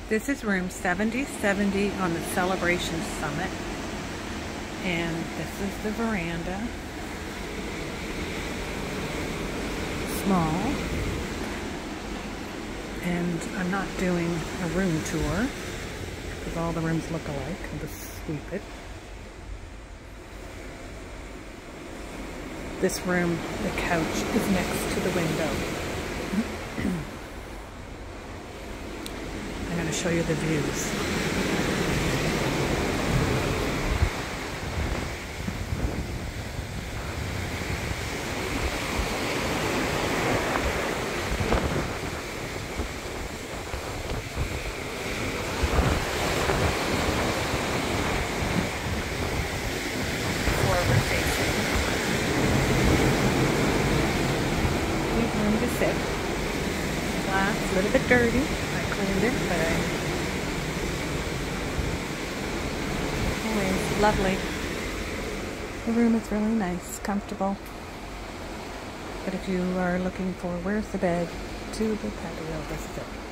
This is room 7070 on the Celebration Summit, and this is the veranda. Small, and I'm not doing a room tour because all the rooms look alike. I'll just sweep it. This room, the couch is next to the window. I'm going to show you the views. Forward facing. Neat room to sit. Glass, a little bit dirty. Cleaned it, but anyways, lovely. The room is really nice, comfortable. But if you are looking for where's the bed to the patio, this is it.